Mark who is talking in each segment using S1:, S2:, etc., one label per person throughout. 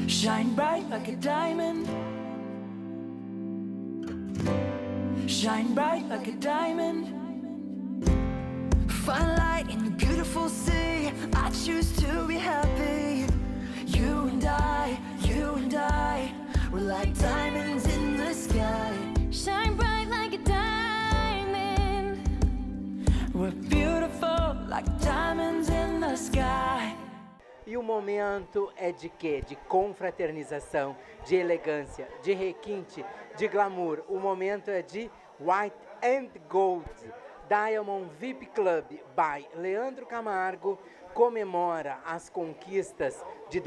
S1: Shine bright like a diamond. Shine bright like a diamond. Find light in the beautiful sea. I choose to be happy. You and I, we're like diamonds in the sky.
S2: Shine bright like a diamond.
S1: We're beautiful like diamonds in the sky.
S3: E o momento é de quê? De confraternização, de elegância, de requinte, de glamour. O momento é de White and Gold. Diamond VIP Club by Leandro Camargo comemora as conquistas de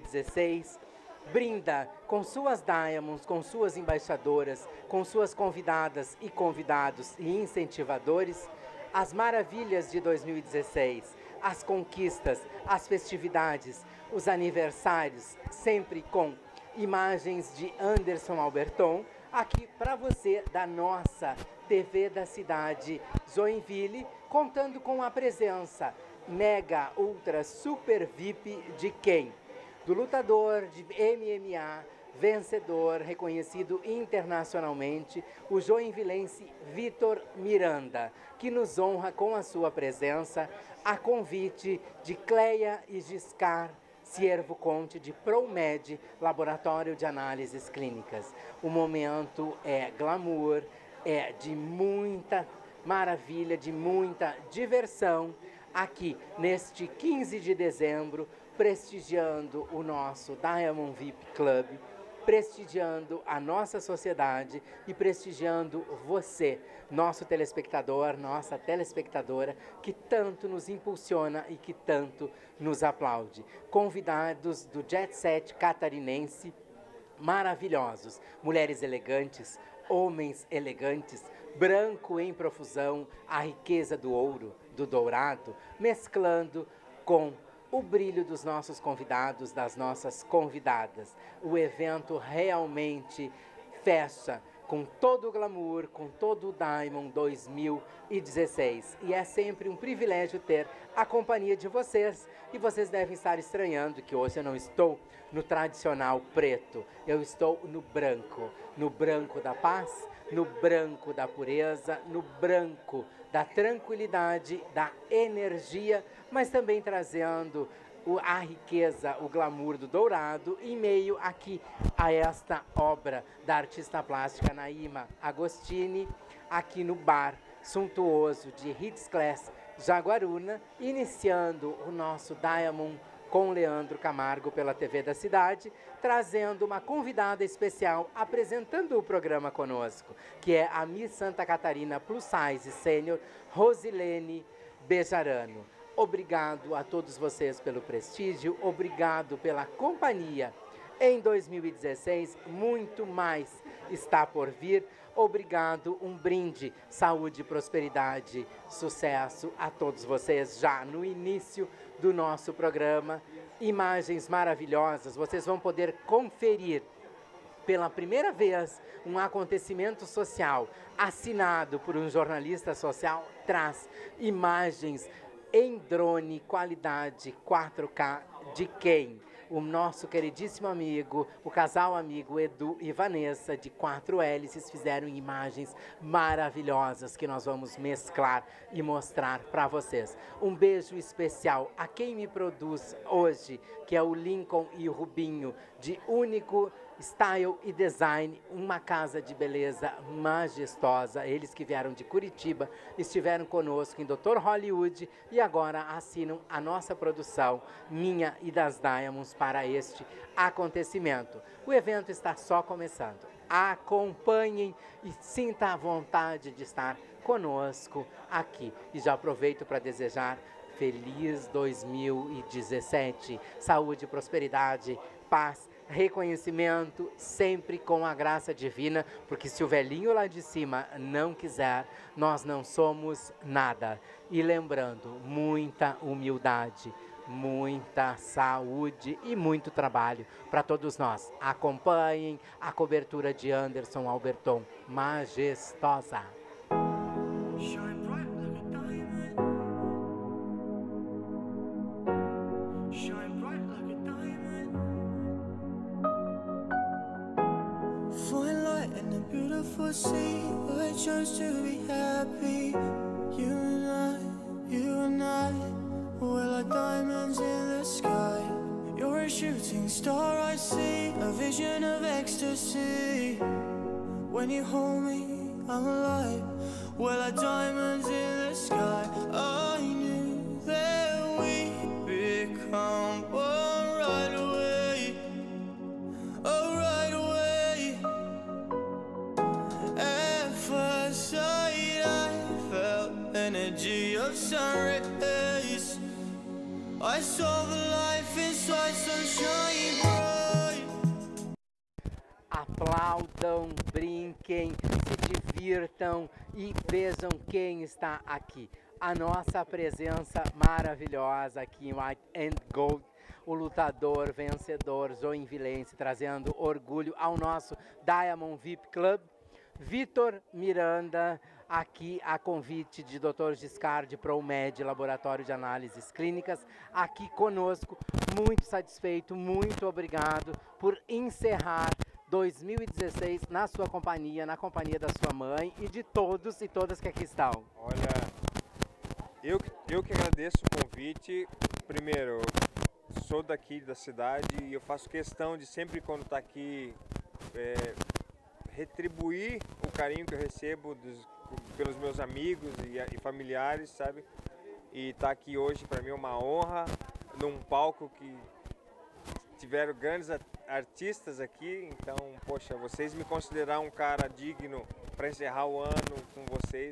S3: 2016, brinda com suas Diamonds, com suas embaixadoras, com suas convidadas e convidados e incentivadores, as maravilhas de 2016. As conquistas, as festividades, os aniversários, sempre com imagens de Anderson Alberton, aqui para você da nossa TV da cidade Joinville, contando com a presença mega, ultra, super VIP de quem? Do lutador de MMA, vencedor, reconhecido internacionalmente, o joinvilense Vitor Miranda, que nos honra com a sua presença, a convite de Cleia e Giscar Ciervo Conte, de ProMed, Laboratório de Análises Clínicas. O momento é glamour, é de muita maravilha, de muita diversão, aqui neste 15 de dezembro, prestigiando o nosso Diamond VIP Club, prestigiando a nossa sociedade e prestigiando você, nosso telespectador, nossa telespectadora, que tanto nos impulsiona e que tanto nos aplaude. Convidados do Jet Set catarinense, maravilhosos, mulheres elegantes, homens elegantes, branco em profusão, a riqueza do ouro, do dourado, mesclando com o brilho dos nossos convidados, das nossas convidadas. O evento realmente fecha com todo o glamour, com todo o Diamond 2016. E é sempre um privilégio ter a companhia de vocês. E vocês devem estar estranhando que hoje eu não estou no tradicional preto. Eu estou no branco da paz, no branco da pureza, no branco da tranquilidade, da energia, mas também trazendo a riqueza, o glamour do dourado, em meio aqui a esta obra da artista plástica Naima Agostini, aqui no bar suntuoso de Hits Class Jaguaruna, iniciando o nosso Diamond com Leandro Camargo pela TV da cidade, trazendo uma convidada especial, apresentando o programa conosco, que é a Miss Santa Catarina Plus Size Sênior, Rosilene Bejarano. Obrigado a todos vocês pelo prestígio, obrigado pela companhia. Em 2016, muito mais está por vir. Obrigado, um brinde, saúde, prosperidade, sucesso a todos vocês já no início do nosso programa. Imagens maravilhosas, vocês vão poder conferir pela primeira vez um acontecimento social assinado por um jornalista social, traz imagens em drone, qualidade 4K de quem? O nosso queridíssimo amigo, o casal amigo Edu e Vanessa, de 4 hélices, fizeram imagens maravilhosas que nós vamos mesclar e mostrar para vocês. Um beijo especial a quem me produz hoje, que é o Lincoln e o Rubinho, de Único Style e Design, uma casa de beleza majestosa. Eles que vieram de Curitiba, estiveram conosco em Dr. Hollywood e agora assinam a nossa produção, minha e das Diamonds, para este acontecimento. O evento está só começando. Acompanhem e sinta a vontade de estar conosco aqui. E já aproveito para desejar feliz 2017. Saúde, prosperidade, paz, reconhecimento, sempre com a graça divina, porque se o velhinho lá de cima não quiser, nós não somos nada. E lembrando, muita humildade, muita saúde e muito trabalho para todos nós. Acompanhem a cobertura de Anderson Alberton, majestosa.
S1: Shine bright like a diamond. Shine bright like a diamond. Beautiful sea, I chose to be happy. You and I, we're like diamonds in the sky. You're a shooting star, I see, a vision of ecstasy. When you hold me, I'm alive. We're like diamonds in the sky. I knew that we'd become one right away. Oh, right away. At first sight, I felt energy of sun rays. I saw the life inside, so shine bright.
S3: Aplaudam, brinquem, se divirtam e vejam quem está aqui. A nossa presença maravilhosa aqui em White and Gold, o lutador vencedor joinvilense, trazendo orgulho ao nosso Diamond VIP Club, Vitor Miranda, aqui a convite de Dr. Giscard ProMed, Laboratório de Análises Clínicas, aqui conosco, muito satisfeito, muito obrigado por encerrar 2016 na sua companhia, na companhia da sua mãe e de todos e todas que aqui estão.
S4: Olha, eu que agradeço o convite. Primeiro, sou daqui da cidade e eu faço questão de sempre quando estou aqui retribuir o carinho que eu recebo pelos meus amigos e familiares, sabe? E estar aqui hoje para mim é uma honra, num palco que tiveram grandes artistas aqui, então, poxa, vocês me consideraram um cara digno para encerrar o ano com vocês,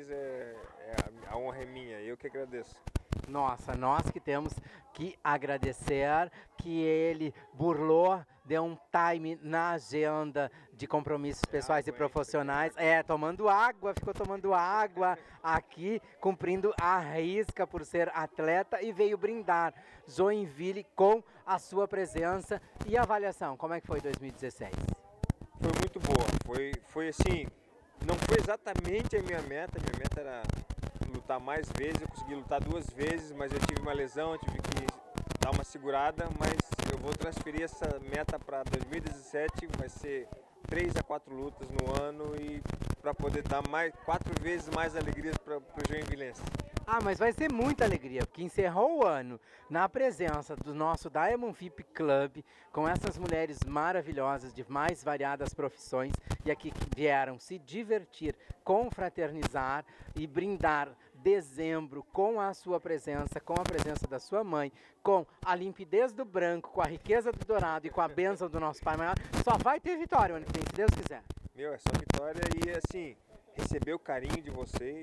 S4: a honra é minha, eu que agradeço.
S3: Nossa, nós que temos que agradecer que ele burlou, deu um time na agenda de compromissos pessoais e profissionais. Tomando água, ficou tomando água aqui, cumprindo a risca por ser atleta e veio brindar Joinville com a sua presença e avaliação. Como é que foi 2016?
S4: Foi muito boa, foi assim, não foi exatamente a minha meta era lutar mais vezes, eu consegui lutar 2 vezes, mas eu tive uma lesão, eu tive que dar uma segurada, mas eu vou transferir essa meta para 2017, vai ser 3 a 4 lutas no ano e para poder dar 4 vezes mais alegrias para o joinvilense.
S3: Ah, mas vai ser muita alegria, porque encerrou o ano na presença do nosso Diamond VIP Club, com essas mulheres maravilhosas de mais variadas profissões e aqui que vieram se divertir, confraternizar e brindar dezembro com a sua presença, com a presença da sua mãe, com a limpidez do branco, com a riqueza do dourado e com a bênção do nosso Pai Maior. Só vai ter vitória ano que vem, se Deus quiser.
S4: Meu, é só vitória e assim, receber o carinho de vocês.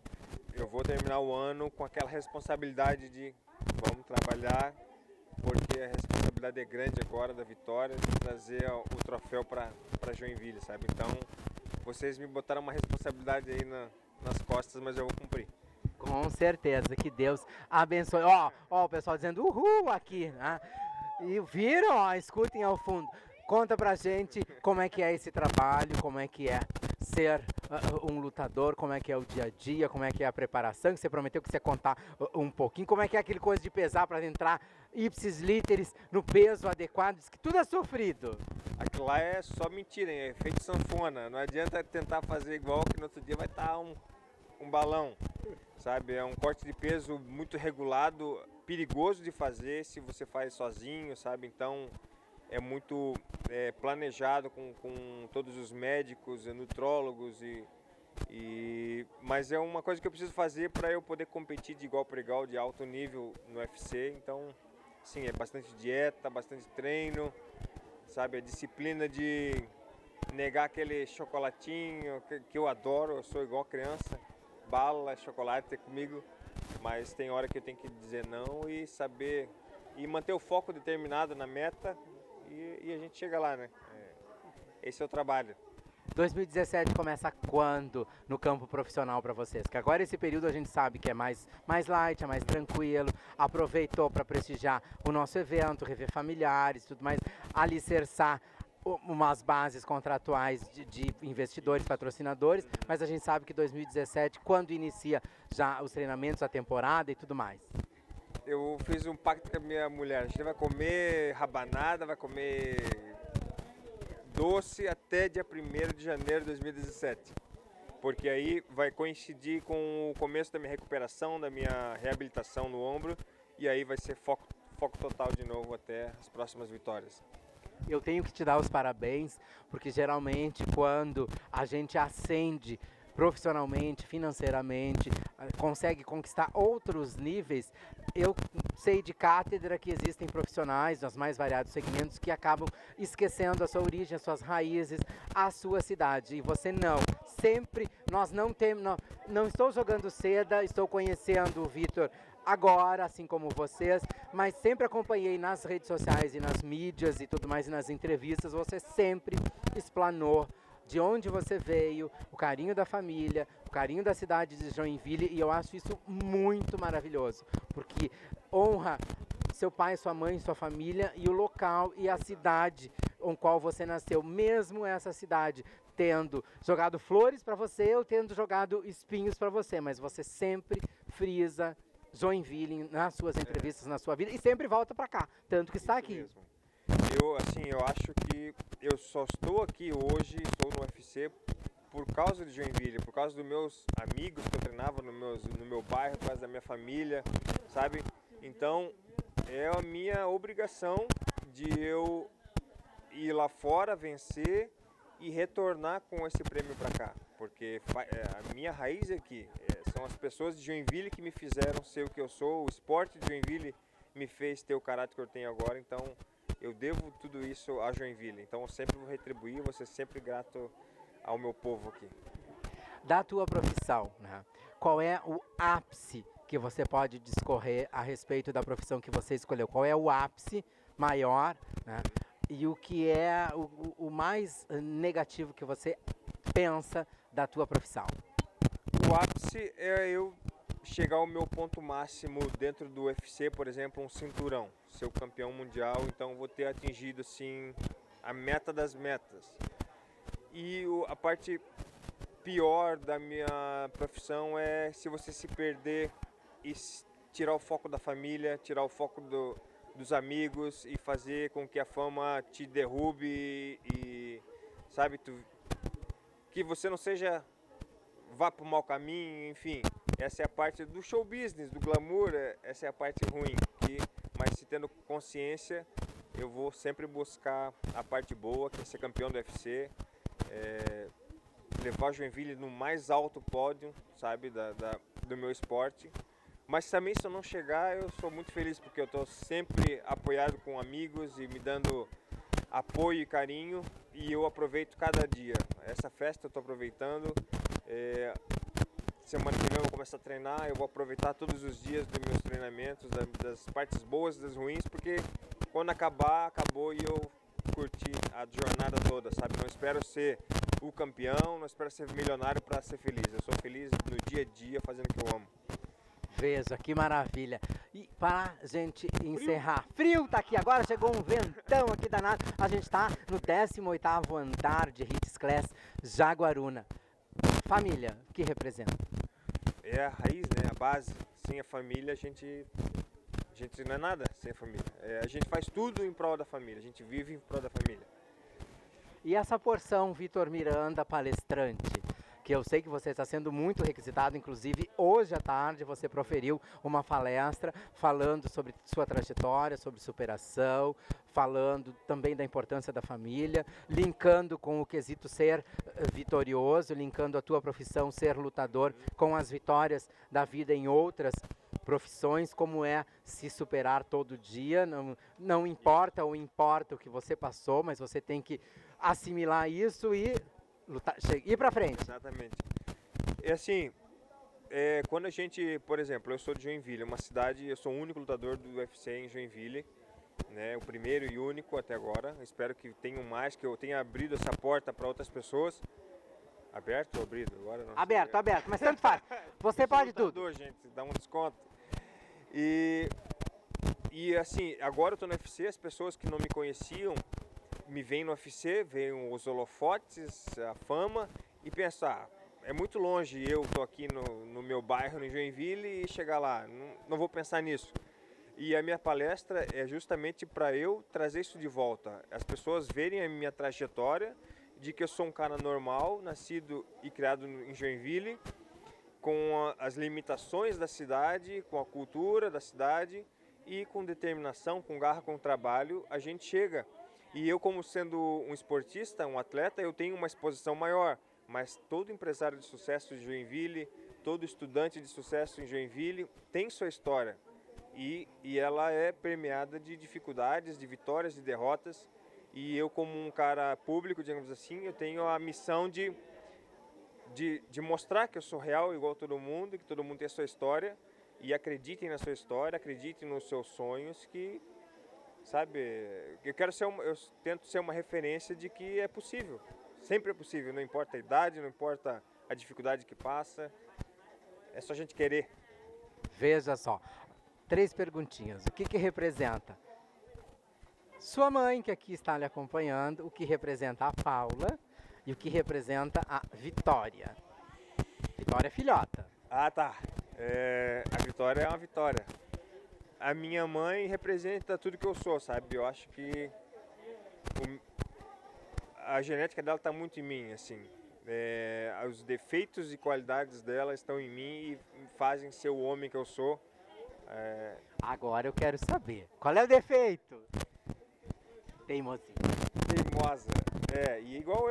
S4: Eu vou terminar o ano com aquela responsabilidade de vamos trabalhar, porque a responsabilidade é grande agora da vitória, de trazer o troféu para Joinville, sabe? Então, vocês me botaram uma responsabilidade aí nas costas, mas eu vou cumprir.
S3: Com certeza, que Deus abençoe. Ó, o pessoal dizendo uhul aqui, né? E viram, ó, escutem ao fundo. Conta pra gente como é que é esse trabalho, como é que é ser um lutador, como é que é o dia a dia, como é que é a preparação, que você prometeu que você ia contar um pouquinho, como é que é aquele coisa de pesar para entrar ipsis literis no peso adequado, diz que tudo é sofrido.
S4: Aquilo lá é só mentira, hein? É efeito sanfona, não adianta tentar fazer igual que no outro dia vai estar um balão, sabe? É um corte de peso muito regulado, perigoso de fazer se você faz sozinho, sabe? Então é muito planejado com todos os médicos, nutrólogos, mas é uma coisa que eu preciso fazer para eu poder competir de igual para igual, de alto nível no UFC. Então, sim, é bastante dieta, bastante treino, sabe? A disciplina de negar aquele chocolatinho que eu adoro, eu sou igual criança, bala, chocolate é comigo, mas tem hora que eu tenho que dizer não e saber, e manter o foco determinado na meta. E a gente chega lá, né? Esse é o trabalho.
S3: 2017 começa quando no campo profissional para vocês? Que agora esse período a gente sabe que é mais light, é mais tranquilo. Aproveitou para prestigiar o nosso evento, rever familiares, tudo mais, alicerçar umas bases contratuais de investidores, patrocinadores, mas a gente sabe que 2017, quando inicia já os treinamentos, a temporada e tudo mais.
S4: Eu fiz um pacto com a minha mulher, a gente vai comer rabanada, vai comer doce até dia 1º de janeiro de 2017. Porque aí vai coincidir com o começo da minha recuperação, da minha reabilitação no ombro, e aí vai ser foco total de novo até as próximas vitórias.
S3: Eu tenho que te dar os parabéns, porque geralmente quando a gente ascende profissionalmente, financeiramente, consegue conquistar outros níveis, eu sei de cátedra que existem profissionais nos mais variados segmentos que acabam esquecendo a sua origem, as suas raízes, a sua cidade. E você não. Sempre, nós não temos, não estou jogando seda, estou conhecendo o Vitor agora, assim como vocês, mas sempre acompanhei nas redes sociais e nas mídias e tudo mais, e nas entrevistas, você sempre explanou de onde você veio, o carinho da família, o carinho da cidade de Joinville, e eu acho isso muito maravilhoso, porque honra seu pai, sua mãe, sua família e o local e a cidade com qual você nasceu, mesmo essa cidade tendo jogado flores para você ou tendo jogado espinhos para você, mas você sempre frisa Joinville nas suas entrevistas, na sua vida, e sempre volta para cá, tanto que está aqui.
S4: Mesmo. Eu acho que eu só estou aqui hoje, estou no UFC por causa de Joinville, por causa dos meus amigos que eu treinava no meu bairro, por causa da minha família, sabe? Então, é a minha obrigação de eu ir lá fora, vencer e retornar com esse prêmio para cá, porque a minha raiz é aqui, são as pessoas de Joinville que me fizeram ser o que eu sou, o esporte de Joinville me fez ter o caráter que eu tenho agora, então eu devo tudo isso a Joinville, então eu sempre vou retribuir, vou ser sempre grato ao meu povo aqui.
S3: Da tua profissão, né? Qual é o ápice que você pode discorrer a respeito da profissão que você escolheu? Qual é o ápice maior, né? E o que é o mais negativo que você pensa da tua profissão?
S4: O ápice é eu chegar ao meu ponto máximo dentro do UFC, por exemplo, um cinturão, ser o campeão mundial, então vou ter atingido assim a meta das metas. E a parte pior da minha profissão é se você se perder e tirar o foco da família, tirar o foco dos amigos e fazer com que a fama te derrube e sabe, que você não vá para o mau caminho, enfim. Essa é a parte do show business, do glamour, essa é a parte ruim. Mas se tendo consciência, eu vou sempre buscar a parte boa, que é ser campeão do UFC, levar Joinville no mais alto pódio, sabe, do meu esporte. Mas também se eu não chegar, eu sou muito feliz, porque eu estou sempre apoiado com amigos e me dando apoio e carinho, e eu aproveito cada dia. Essa festa eu estou aproveitando. Semana que vem eu vou começar a treinar, eu vou aproveitar todos os dias dos meus treinamentos, das partes boas e das ruins, porque quando acabar, acabou e eu curti a jornada toda, sabe? Não espero ser o campeão, não espero ser milionário para ser feliz. Eu sou feliz no dia a dia fazendo o que eu amo.
S3: Veja, que maravilha. E para a gente encerrar, frio tá aqui agora, chegou um ventão aqui danado. A gente tá no 18º andar de Hits Class Jaguaruna. Família, que representa?
S4: É a raiz, né? A base. Sem a família, a gente não é nada sem a família. A gente faz tudo em prol da família, a gente vive em prol da família.
S3: E essa porção Vitor Miranda, palestrante, que eu sei que você está sendo muito requisitado, inclusive hoje à tarde você proferiu uma palestra falando sobre sua trajetória, sobre superação, falando também da importância da família, linkando com o quesito ser vitorioso, linkando a tua profissão ser lutador com as vitórias da vida em outras profissões, como é se superar todo dia, não importa ou importa o que você passou, mas você tem que assimilar isso e lutar, ir pra frente.
S4: Exatamente. É assim, quando a gente, por exemplo, eu sou de Joinville, uma cidade, eu sou o único lutador do UFC em Joinville, né, o primeiro e único até agora. Espero que tenham mais, que eu tenha abrido essa porta para outras pessoas. Aberto ou abrido? Agora não.
S3: Aberto, aberto, mas tanto faz. Você pode
S4: lutador,
S3: tudo.
S4: Gente, dá um desconto. E assim, agora eu tô no UFC, as pessoas que não me conheciam me veem no UFC, veem os holofotes, a fama e pensam, é muito longe eu tô aqui no meu bairro, no Joinville, e chegar lá, não vou pensar nisso. E a minha palestra é justamente para eu trazer isso de volta. As pessoas verem a minha trajetória, de que eu sou um cara normal, nascido e criado em Joinville, com as limitações da cidade, com a cultura da cidade e com determinação, com garra, com trabalho, a gente chega. E eu, como sendo um esportista, um atleta, eu tenho uma exposição maior. Mas todo empresário de sucesso de Joinville, todo estudante de sucesso em Joinville tem sua história. E ela é permeada de dificuldades, de vitórias, de derrotas. E eu, como um cara público, digamos assim, eu tenho a missão de mostrar que eu sou real igual todo mundo, que todo mundo tem a sua história. E acreditem na sua história, acreditem nos seus sonhos, que, sabe, eu tento ser uma referência de que é possível. Sempre é possível, não importa a idade, não importa a dificuldade que passa, é só a gente querer.
S3: Veja só, 3 perguntinhas. O que representa sua mãe, que aqui está lhe acompanhando, o que representa a Paula e o que representa a Vitória? Vitória é filhota.
S4: Ah, tá. A Vitória é uma vitória. A minha mãe representa tudo que eu sou, sabe? Eu acho que a genética dela está muito em mim, assim. Os defeitos e qualidades dela estão em mim e fazem ser o homem que eu sou.
S3: Agora eu quero saber, qual é o defeito? Teimosinha.
S4: Teimosa. E igual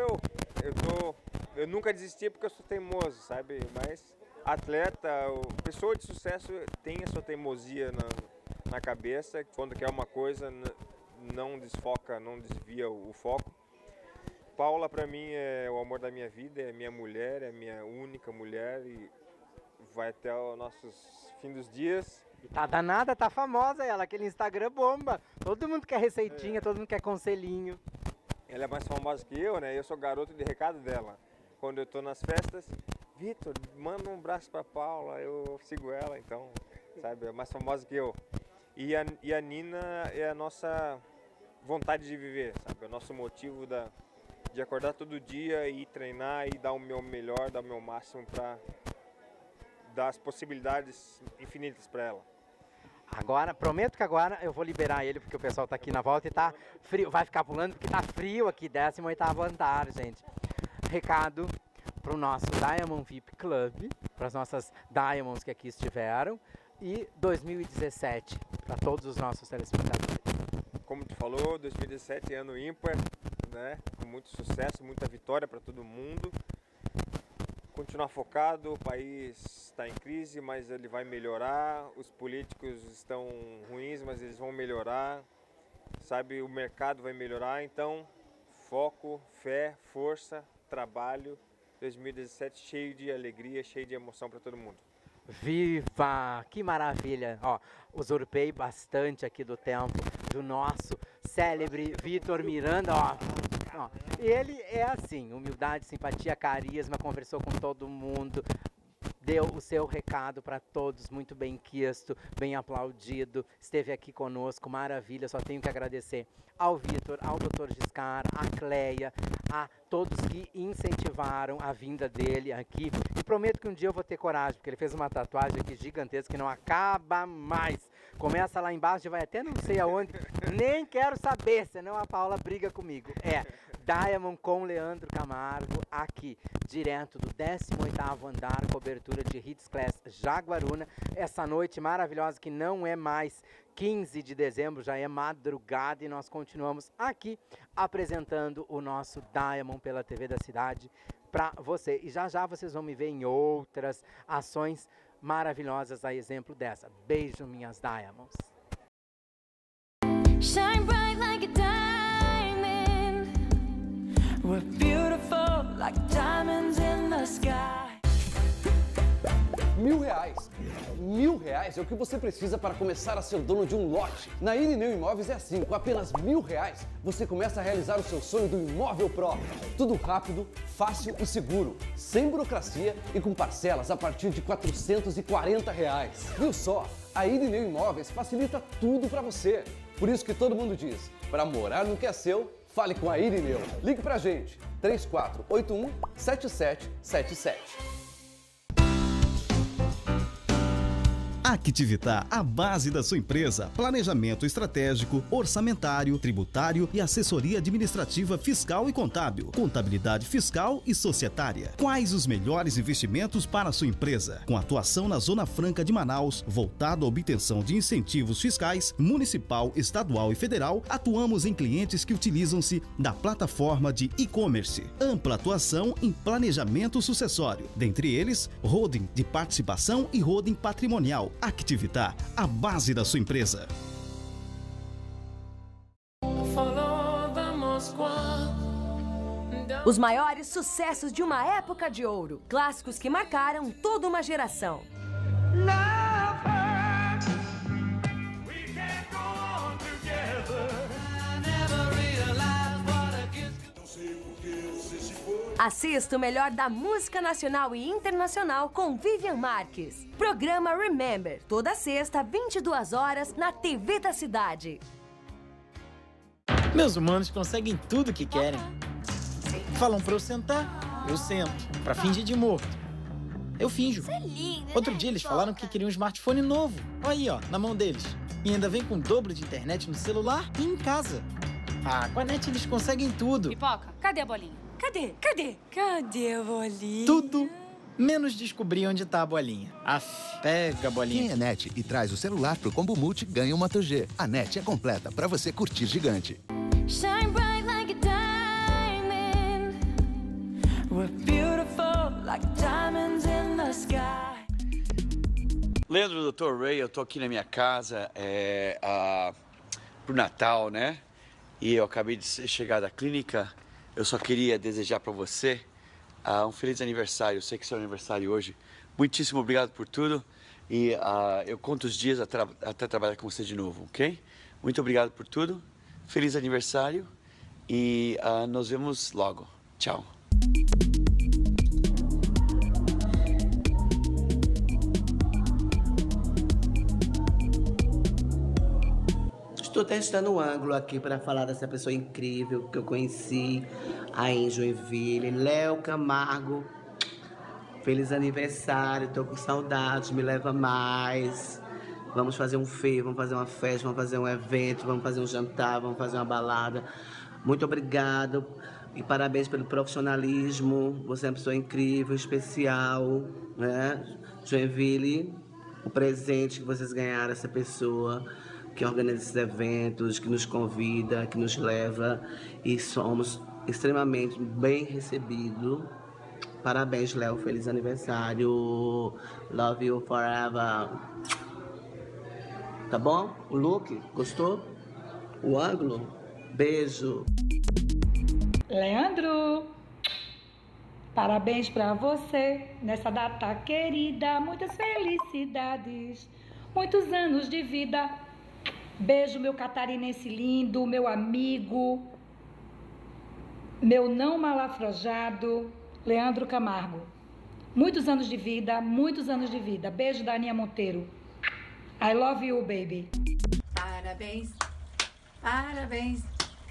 S4: eu nunca desisti porque eu sou teimoso, sabe? Mas atleta, pessoa de sucesso tem a sua teimosia na cabeça, quando quer uma coisa não desfoca, não desvia o foco. Paula, para mim, é o amor da minha vida, é minha mulher, é minha única mulher e vai até os nossos fins dos dias.
S3: E tá danada, tá famosa ela, aquele Instagram bomba. Todo mundo quer receitinha, todo mundo quer conselhinho.
S4: Ela é mais famosa que eu, né? Eu sou garoto de recado dela. Quando eu tô nas festas, Vitor, manda um abraço pra Paula, eu sigo ela, então, sabe? É mais famosa que eu. E a Nina é a nossa vontade de viver, sabe? É o nosso motivo de acordar todo dia e treinar e dar o meu melhor, dar o meu máximo para dar as possibilidades infinitas para ela.
S3: Agora, prometo que agora eu vou liberar ele, porque o pessoal tá aqui na volta e tá frio. Vai ficar pulando porque tá frio aqui, 18º andar, gente. Recado pro nosso Diamond VIP Club, para as nossas Diamonds que aqui estiveram. E 2017, para todos os nossos telespectadores.
S4: Como tu falou, 2017 é ano ímpar, né? Com muito sucesso, muita vitória para todo mundo. Continuar focado, o país está em crise, mas ele vai melhorar. Os políticos estão ruins, mas eles vão melhorar. Sabe, o mercado vai melhorar. Então, foco, fé, força, trabalho. 2017 cheio de alegria, cheio de emoção para todo mundo.
S3: Viva! Que maravilha! Ó, usurpei bastante aqui do tempo do nosso célebre Vitor Miranda, ó. Ele é assim, humildade, simpatia, carisma, conversou com todo mundo, deu o seu recado para todos, muito bem quisto, bem aplaudido, esteve aqui conosco, maravilha, só tenho que agradecer ao Vitor, ao Dr. Giscar, à Cleia, a todos que incentivaram a vinda dele aqui. E prometo que um dia eu vou ter coragem, porque ele fez uma tatuagem aqui gigantesca que não acaba mais. Começa lá embaixo e vai até não sei aonde, nem quero saber, senão a Paula briga comigo. Diamond com Leandro Camargo, aqui, direto do 18º andar, cobertura de Hits Class Jaguaruna. Essa noite maravilhosa que não é mais 15 de dezembro, já é madrugada e nós continuamos aqui apresentando o nosso Diamond pela TV da cidade para você. E já já vocês vão me ver em outras ações maravilhosas, a exemplo dessa. Beijo, minhas Diamonds.
S2: Shine bright like a diamond.
S1: We're beautiful like diamonds in the sky.
S5: R$1.000. R$1.000 é o que você precisa para começar a ser dono de um lote. Na Irineu Imóveis é assim, com apenas R$1.000 você começa a realizar o seu sonho do imóvel próprio. Tudo rápido, fácil e seguro, sem burocracia e com parcelas a partir de R$440. Viu só? A Irineu Imóveis facilita tudo para você. Por isso que todo mundo diz, para morar no que é seu, fale com a Irineu. Ligue pra gente, 3481-7777.
S6: Activitar, a base da sua empresa. Planejamento estratégico, orçamentário, tributário e assessoria administrativa fiscal e contábil. Contabilidade fiscal e societária. Quais os melhores investimentos para a sua empresa? Com atuação na Zona Franca de Manaus, voltado à obtenção de incentivos fiscais, municipal, estadual e federal, atuamos em clientes que utilizam-se da plataforma de e-commerce. Ampla atuação em planejamento sucessório. Dentre eles, holding de participação e holding patrimonial. Activitar, a base da sua empresa.
S7: Os maiores sucessos de uma época de ouro. Clássicos que marcaram toda uma geração. Assista o melhor da música nacional e internacional com Vivian Marques. Programa Remember, toda sexta, 22 horas, na TV da cidade.
S8: Meus humanos conseguem tudo o que querem. Falam pra eu sentar, eu sento. Pra fingir de morto, eu finjo. Outro dia eles falaram que queriam um smartphone novo. Olha aí, ó, na mão deles. E ainda vem com o dobro de internet no celular e em casa. Ah, com a NET eles conseguem tudo.
S9: Pipoca, cadê a bolinha? Cadê a bolinha?
S8: Tudo, menos descobrir onde tá a bolinha. Pega a bolinha.
S10: Quem é NET e traz o celular pro Combo Multi ganha uma Moto G. A NET é completa pra você curtir gigante.
S2: Shine bright like a diamond.
S1: We're beautiful like diamonds in the sky.
S11: Leandro, Dr. Ray, eu tô aqui na minha casa pro Natal, né? E eu acabei de chegar da clínica. Eu só queria desejar para você um feliz aniversário. Eu sei que é seu aniversário hoje. Muitíssimo obrigado por tudo. E eu conto os dias até trabalhar com você de novo, ok? Muito obrigado por tudo. Feliz aniversário. E nos vemos logo. Tchau.
S12: Estou testando um ângulo aqui para falar dessa pessoa incrível que eu conheci aí em Joinville, Léo Camargo. Feliz aniversário, tô com saudade, me leva mais. Vamos fazer um feio, vamos fazer uma festa, vamos fazer um evento, vamos fazer um jantar, vamos fazer uma balada. Muito obrigado e parabéns pelo profissionalismo. Você é uma pessoa incrível, especial, né? Joinville, o presente que vocês ganharam, essa pessoa que organiza esses eventos, que nos convida, que nos leva e somos extremamente bem recebidos. Parabéns, Léo, feliz aniversário. Love you forever. Tá bom? O look, gostou? O ângulo? Beijo.
S13: Leandro, parabéns pra você nessa data querida. Muitas felicidades, muitos anos de vida. Beijo, meu catarinense lindo, meu amigo, meu não malafrojado, Leandro Camargo. Muitos anos de vida, muitos anos de vida. Beijo da Aninha Monteiro. I love you, baby.
S9: Parabéns, parabéns.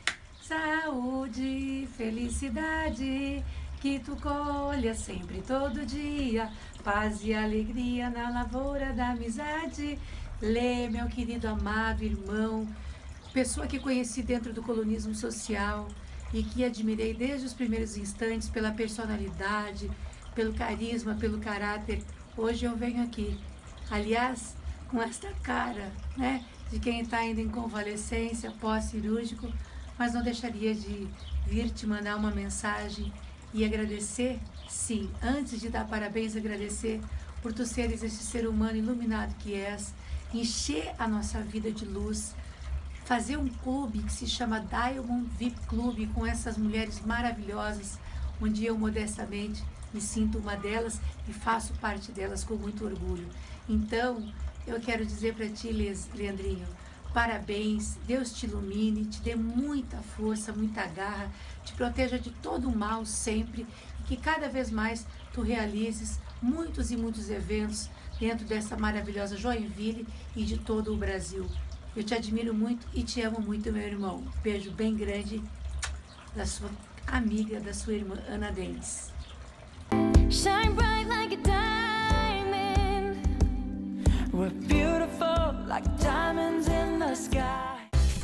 S9: Saúde, felicidade, que tu colha sempre, todo dia. Paz e alegria na lavoura da amizade. Lê, meu querido amado irmão, pessoa que conheci dentro do colonismo social e que admirei desde os primeiros instantes pela personalidade, pelo carisma, pelo caráter. Hoje eu venho aqui, aliás, com esta cara, né, de quem está ainda em convalescência, pós-cirúrgico, mas não deixaria de vir te mandar uma mensagem e agradecer, sim, antes de dar parabéns, agradecer por tu seres esse ser humano iluminado que és, encher a nossa vida de luz, fazer um clube que se chama Diamond VIP Clube com essas mulheres maravilhosas, onde eu modestamente me sinto uma delas e faço parte delas com muito orgulho. Então, eu quero dizer para ti, Leandrinho, parabéns, Deus te ilumine, te dê muita força, muita garra, te proteja de todo o mal sempre e que cada vez mais tu realizes muitos e muitos eventos dentro dessa maravilhosa Joinville e de todo o Brasil. Eu te admiro muito e te amo muito, meu irmão. Beijo bem grande da sua amiga, da sua irmã Ana Denis.
S2: Shine bright like a diamond.
S1: We're beautiful like diamonds in the sky.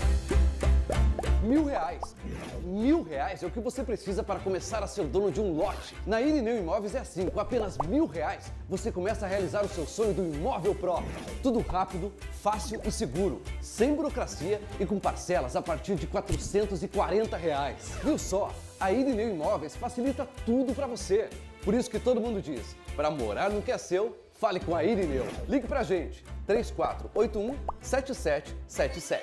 S5: R$1.000. R$1.000 é o que você precisa para começar a ser dono de um lote. Na Irineu Imóveis é assim, com apenas R$1.000 você começa a realizar o seu sonho do imóvel próprio. Tudo rápido, fácil e seguro, sem burocracia e com parcelas a partir de R$440. Viu só? A Irineu Imóveis facilita tudo para você. Por isso que todo mundo diz, para morar no que é seu, fale com a Irineu. Ligue pra gente, 3481-7777.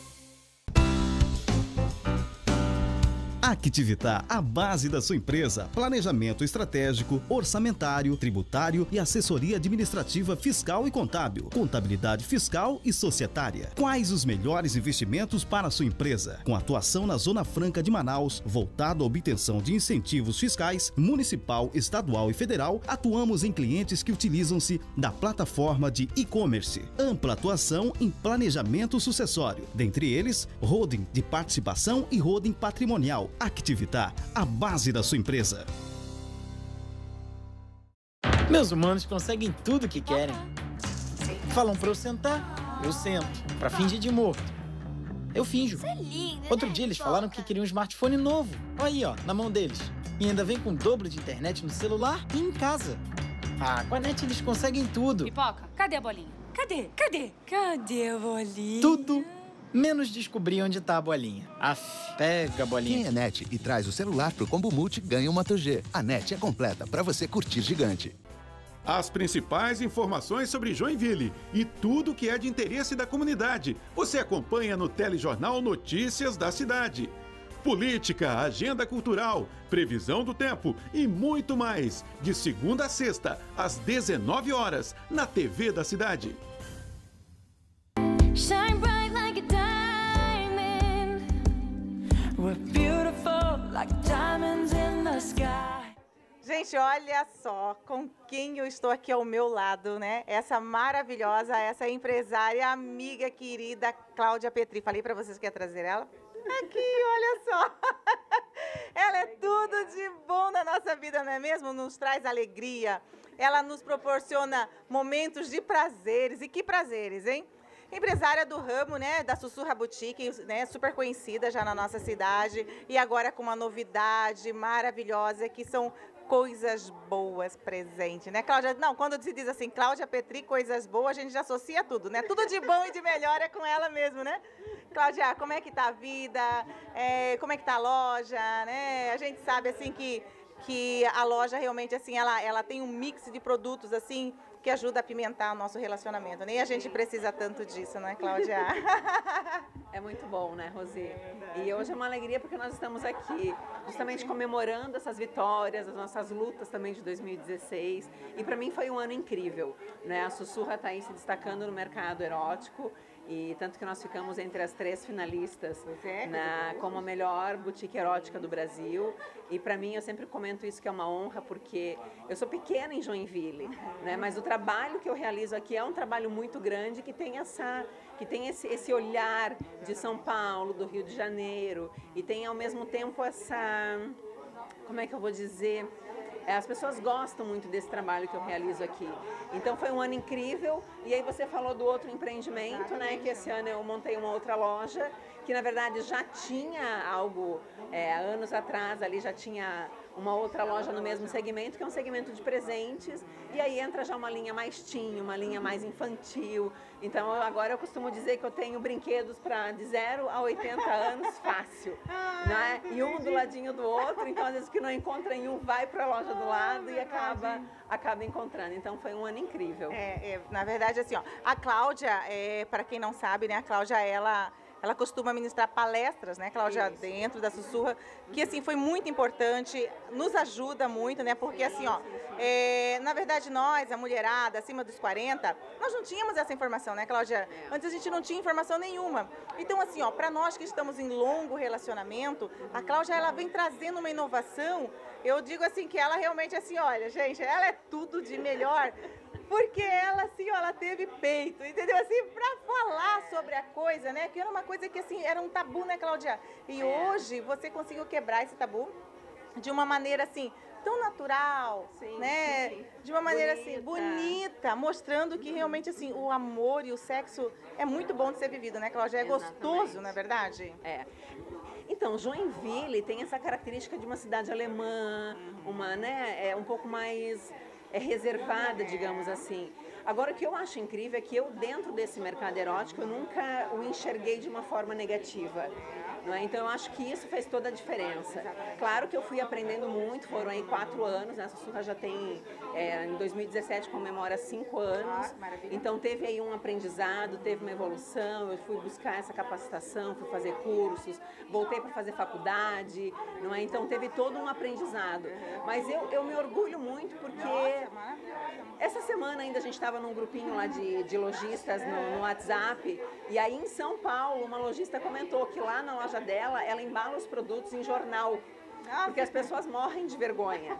S6: Activitar, a base da sua empresa. Planejamento estratégico, orçamentário, tributário e assessoria administrativa fiscal e contábil. Contabilidade fiscal e societária. Quais os melhores investimentos para a sua empresa? Com atuação na Zona Franca de Manaus, voltado à obtenção de incentivos fiscais, municipal, estadual e federal, atuamos em clientes que utilizam-se da plataforma de e-commerce. Ampla atuação em planejamento sucessório. Dentre eles, holding de participação e holding patrimonial. Activitar, a base da sua empresa.
S8: Meus humanos conseguem tudo o que querem. Falam pra eu sentar, eu sento. Pra fingir de morto, eu finjo. Outro dia eles falaram que queriam um smartphone novo. Olha aí, ó, na mão deles. E ainda vem com o dobro de internet no celular e em casa. Ah, com a NET eles conseguem tudo.
S14: Pipoca, cadê a bolinha? Cadê? Cadê a bolinha?
S8: Tudo, menos descobrir onde tá a bolinha. Aff, pega a bolinha.
S10: Quem é NET e traz o celular pro Combo Multi ganha uma TG. A NET é completa para você curtir gigante.
S15: As principais informações sobre Joinville e tudo que é de interesse da comunidade. Você acompanha no Telejornal Notícias da Cidade. Política, agenda cultural, previsão do tempo e muito mais. De segunda a sexta, às 19 horas, na TV da Cidade.
S2: Shine bright like a diamond.
S1: We're beautiful like diamonds in the sky.
S16: Gente, olha só com quem eu estou aqui ao meu lado, né? Essa maravilhosa, essa empresária, amiga querida, Cláudia Petri. Falei pra vocês que ia trazer ela? Aqui, olha só. Ela é tudo de bom na nossa vida, não é mesmo? Nos traz alegria. Ela nos proporciona momentos de prazeres. E que prazeres, hein? Empresária do ramo, né, da Sussurra Boutique, né, super conhecida já na nossa cidade. E agora com uma novidade maravilhosa, que são coisas boas presentes, né, Cláudia? Não, quando se diz assim, Cláudia Petri, coisas boas, a gente já associa tudo, né? Tudo de bom e de melhor é com ela mesmo, né? Cláudia, como é que tá a vida? Como é que tá a loja, né? A gente sabe, assim, que a loja realmente, assim, ela tem um mix de produtos, assim, que ajuda a apimentar o nosso relacionamento, né? E a gente precisa tanto disso, né, Cláudia?
S17: É muito bom, né, Rosê? E hoje é uma alegria porque nós estamos aqui justamente comemorando essas vitórias, as nossas lutas também de 2016. E para mim foi um ano incrível, né? A Sussurra está aí se destacando no mercado erótico. E tanto que nós ficamos entre as 3 finalistas como a melhor boutique erótica do Brasil. E para mim, eu sempre comento isso, que é uma honra, porque eu sou pequena em Joinville, né? Mas o trabalho que eu realizo aqui é um trabalho muito grande, que tem esse olhar de São Paulo, do Rio de Janeiro, e tem ao mesmo tempo como é que eu vou dizer? As pessoas gostam muito desse trabalho que eu realizo aqui. Então foi um ano incrível. E aí você falou do outro empreendimento, né? Que esse ano eu montei uma outra loja, que na verdade já tinha algo, anos atrás ali já tinha uma outra loja no mesmo segmento, que é um segmento de presentes. E aí entra já uma linha mais teen, uma linha mais infantil. Então agora eu costumo dizer que eu tenho brinquedos de 0 a 80 anos fácil, né? E um do ladinho do outro, então às vezes que não encontra em um vai para a loja do lado e acaba encontrando. Então foi um ano incrível.
S16: Na verdade, assim, ó, a Cláudia, para quem não sabe, né, a Cláudia, ela costuma ministrar palestras, né, Cláudia, dentro da Sussurra, que, assim, foi muito importante, nos ajuda muito, né, porque, assim, ó, na verdade, nós, a mulherada, acima dos 40, nós não tínhamos essa informação, né, Cláudia? Antes a gente não tinha informação nenhuma. Então, assim, ó, para nós que estamos em longo relacionamento, a Cláudia, ela vem trazendo uma inovação. Eu digo, assim, que ela realmente, assim, olha, gente, ela é tudo de melhor. Porque ela, assim, ó, ela teve peito, entendeu? Assim, pra falar sobre a coisa, né? Que era uma coisa que, assim, era um tabu, né, Cláudia? E hoje você conseguiu quebrar esse tabu? de uma maneira assim, tão natural, né?
S17: sim.
S16: De uma maneira assim, bonita, mostrando que realmente assim, o amor e o sexo é muito bom de ser vivido, né, Cláudia? É gostoso, não é verdade?
S17: É. Então, Joinville tem essa característica de uma cidade alemã, uma, né, um pouco mais reservada, digamos assim. Agora, o que eu acho incrível é que eu, dentro desse mercado erótico, eu nunca o enxerguei de uma forma negativa. Não é? Então, eu acho que isso fez toda a diferença. Claro que eu fui aprendendo muito, foram aí 4 anos, né? A Sussurra já tem, em 2017, comemora 5 anos. Então, teve aí um aprendizado, teve uma evolução, eu fui buscar essa capacitação, fui fazer cursos, voltei para fazer faculdade, não é? Então, teve todo um aprendizado. Mas eu me orgulho muito porque essa semana ainda a gente estava num grupinho lá de lojistas no WhatsApp, e aí em São Paulo, uma lojista comentou que lá na loja dela, ela embala os produtos em jornal, porque as pessoas morrem de vergonha.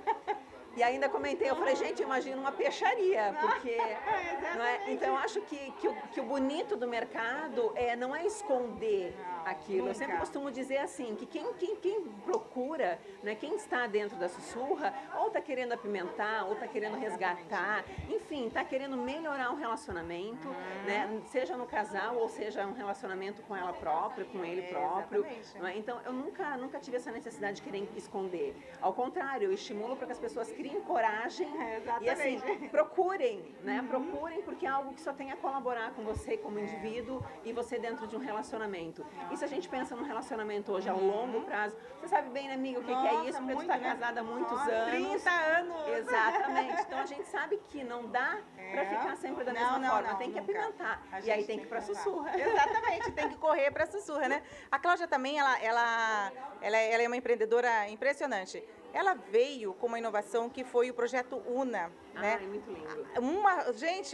S17: E ainda comentei, eu falei, gente, imagina uma peixaria, porque... Não é? Então, eu acho que o bonito do mercado não é esconder aquilo. Eu sempre costumo dizer assim, que quem procura, né, quem está dentro da Sussurra, ou está querendo apimentar, ou está querendo resgatar, enfim, está querendo melhorar um relacionamento, né, seja no casal, ou seja um relacionamento com ela própria, com ele próprio. Não é? Então, eu nunca tive essa necessidade de querer esconder. Ao contrário, eu estimulo para que as pessoas criem coragem e assim, procurem, né? Procurem, porque é algo que só tem a colaborar com você como indivíduo e você dentro de um relacionamento. E se a gente pensa num relacionamento hoje a longo prazo, você sabe bem, né, amiga, o que é isso? Porque tu está casada há muitos anos.
S16: 30 anos!
S17: Exatamente. Então a gente sabe que não dá para ficar sempre da mesma forma. Tem que apimentar. E aí tem que ir pra Sussurra.
S16: Exatamente, tem que correr pra Sussurra, né? A Cláudia também, ela é uma empreendedora impressionante. Ela veio com uma inovação que foi o projeto Una, né?
S17: Muito lindo.
S16: Gente,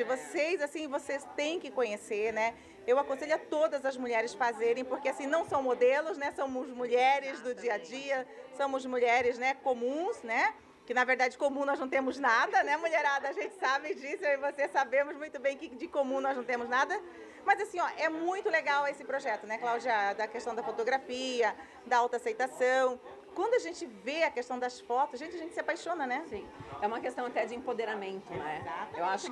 S16: vocês têm que conhecer, né? Eu aconselho a todas as mulheres fazerem, porque assim, não são modelos, né? Somos mulheres do dia a dia, somos mulheres, né, comuns, né? Que na verdade comum nós não temos nada, né, mulherada? A gente sabe disso, eu e você sabemos muito bem que de comum nós não temos nada. Mas assim, ó, é muito legal esse projeto, né, Cláudia? Da questão da fotografia, da autoaceitação. Quando a gente vê a questão das fotos, a gente se apaixona, né?
S17: Sim. É uma questão até de empoderamento, né?
S16: Exatamente,
S17: Eu acho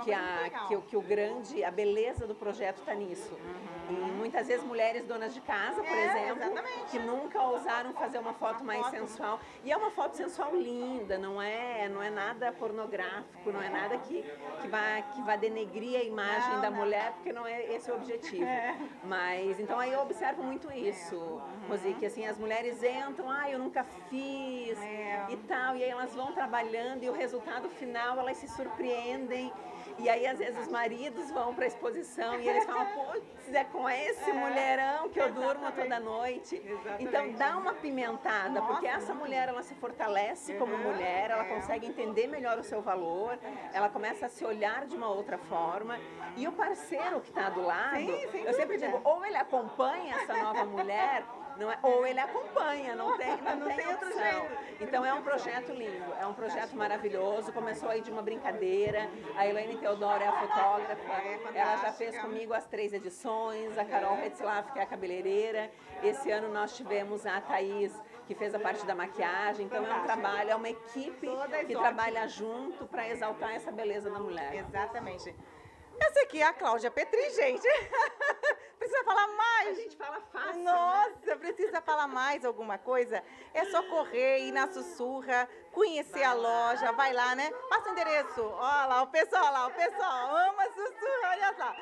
S17: que a beleza do projeto está nisso. E muitas vezes mulheres donas de casa, por exemplo, que nunca ousaram fazer uma foto mais sensual. E é uma foto sensual linda, não é nada pornográfico, não é nada que vai denegrir a imagem da mulher, porque não é esse o objetivo. Mas, então aí eu observo muito isso, Rosi, que assim, as mulheres entram, eu nunca fiz e tal, e aí elas vão trabalhando e o resultado final elas se surpreendem. E aí, às vezes, os maridos vão para a exposição e eles falam, putz, é com esse mulherão que eu durmo toda noite. Então, dá uma pimentada, porque essa mulher, ela se fortalece como mulher, ela consegue entender melhor o seu valor, ela começa a se olhar de uma outra forma. E o parceiro que está do lado, eu sempre digo, ou ele acompanha essa nova mulher, não é, ou ele acompanha, não tem outro jeito. Então é um projeto lindo, é um projeto maravilhoso. Começou aí de uma brincadeira. A Elaine Teodoro é a fotógrafa, ela já fez comigo as 3 edições. A Carol Retzlaff, que é a cabeleireira. Esse ano nós tivemos a Thaís, que fez a parte da maquiagem. Então é um trabalho, é uma equipe que trabalha junto para exaltar essa beleza da mulher.
S16: Exatamente. Essa aqui é a Cláudia Petri, gente. Precisa falar mais?
S17: A gente fala fácil.
S16: Nossa, precisa falar mais alguma coisa? É só correr, ir na Sussurra, conhecer a loja, vai lá, né? Passa o endereço. Olha lá, o pessoal ama a Sussurra, olha só.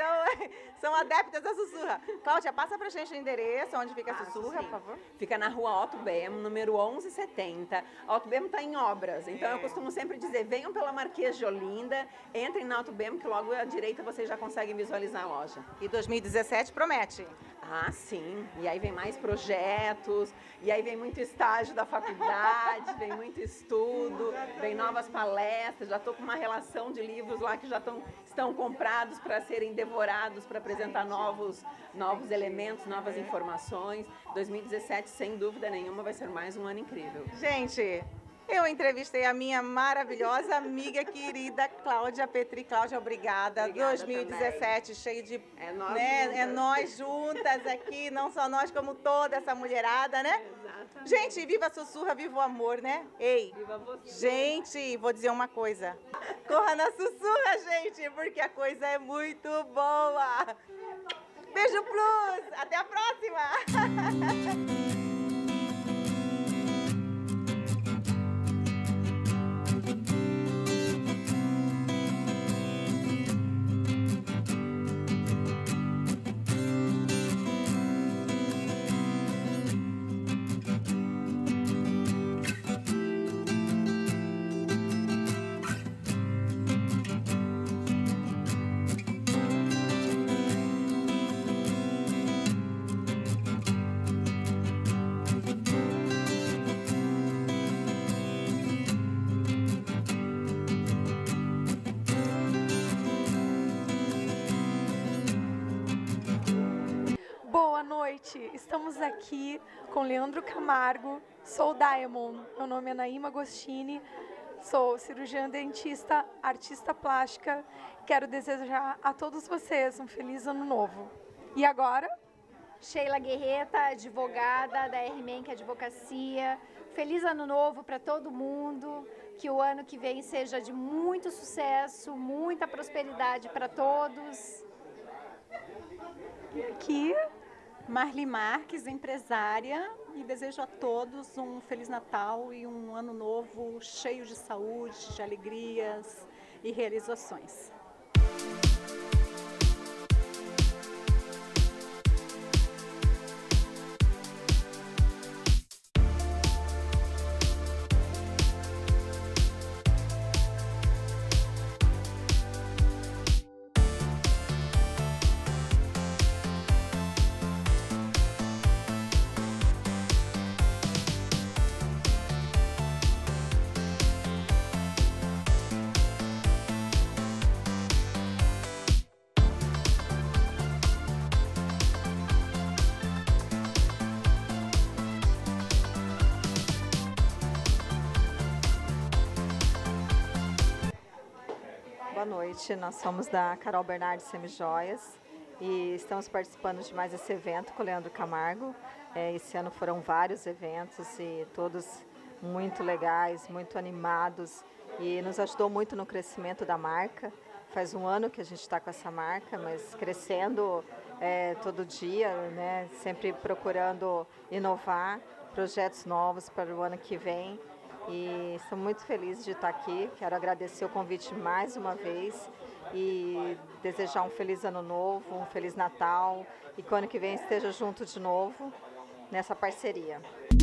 S16: São adeptas da Sussurra. Cláudia, passa pra gente o endereço, onde fica a Sussurra, por favor.
S17: Fica na rua Otto Bem, número 1170. A Otto Bem está em obras, então eu costumo sempre dizer, venham pela Marquês de Olinda, entrem na Otto Bem, que logo à direita vocês já conseguem visualizar a loja.
S16: E 2017 promete.
S17: Ah, sim. E aí vem mais projetos, e aí vem muito estágio da faculdade, vem muito estudo, vem novas palestras. Já estou com uma relação de livros lá que já estão comprados para serem devorados, para apresentar novos elementos, novas informações. 2017, sem dúvida nenhuma, vai ser mais um ano incrível.
S16: Gente, Eu entrevistei a minha maravilhosa amiga querida Cláudia Petri. Cláudia, obrigada. 2017 também. Cheio de... É nós juntas aqui, não só nós, como toda essa mulherada, né? Exatamente. Gente, viva a Sussurra, viva o amor, né? Ei, viva você. Gente, vou dizer uma coisa. Corra na Sussurra, gente, porque a coisa é muito boa. Beijo plus, até a próxima.
S18: Estamos aqui com Leandro Camargo, sou o Diamond, meu nome é Naima Agostini, sou cirurgiã dentista, artista plástica, quero desejar a todos vocês um feliz ano novo. E agora?
S19: Sheila Guerreta, advogada da R-Menk Advocacia, feliz ano novo para todo mundo, que o ano que vem seja de muito sucesso, muita prosperidade para todos.
S18: E aqui...
S20: Marli Marques, empresária, e desejo a todos um Feliz Natal e um ano novo cheio de saúde, de alegrias e realizações.
S21: Boa noite, nós somos da Carol Bernardes Semijoias e estamos participando de mais esse evento com o Leandro Camargo. Esse ano foram vários eventos e todos muito legais, muito animados e nos ajudou muito no crescimento da marca. Faz um ano que a gente está com essa marca, mas crescendo todo dia, né? Sempre procurando inovar, projetos novos para o ano que vem. E estou muito feliz de estar aqui. Quero agradecer o convite mais uma vez e desejar um feliz ano novo, um feliz Natal e que o ano que vem esteja junto de novo nessa parceria.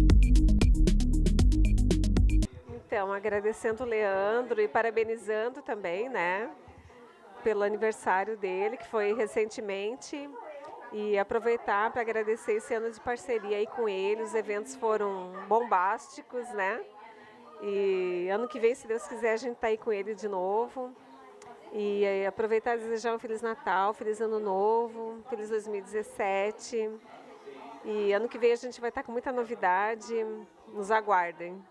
S22: Então, agradecendo o Leandro e parabenizando também, né, pelo aniversário dele, que foi recentemente, e aproveitar para agradecer esse ano de parceria aí com ele. Os eventos foram bombásticos, né? E ano que vem, se Deus quiser, a gente está aí com ele de novo. E aproveitar e desejar um Feliz Natal, Feliz Ano Novo, Feliz 2017. E ano que vem a gente vai estar com muita novidade. Nos aguardem.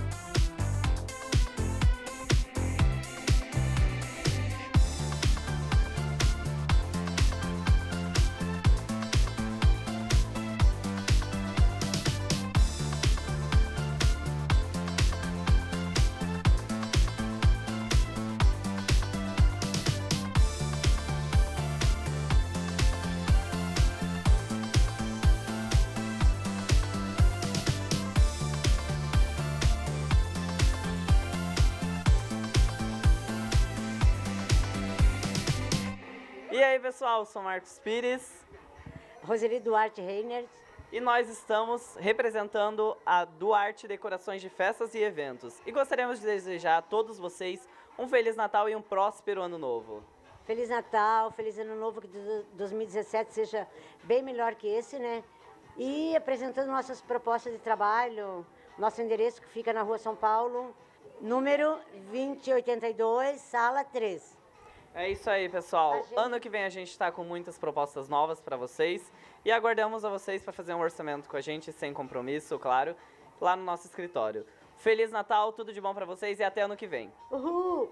S23: E aí pessoal, eu sou Marcos Pires,
S24: Roseli Duarte Reiner,
S23: e nós estamos representando a Duarte Decorações de Festas e Eventos. E gostaríamos de desejar a todos vocês um Feliz Natal e um próspero Ano Novo.
S24: Feliz Natal, Feliz Ano Novo, que 2017 seja bem melhor que esse, né? E apresentando nossas propostas de trabalho, nosso endereço que fica na Rua São Paulo, número 2082, sala 3.
S23: É isso aí, pessoal. Ano que vem a gente está com muitas propostas novas para vocês e aguardamos a vocês para fazer um orçamento com a gente, sem compromisso, claro, lá no nosso escritório. Feliz Natal, tudo de bom pra vocês e até ano que vem.
S24: Uhul!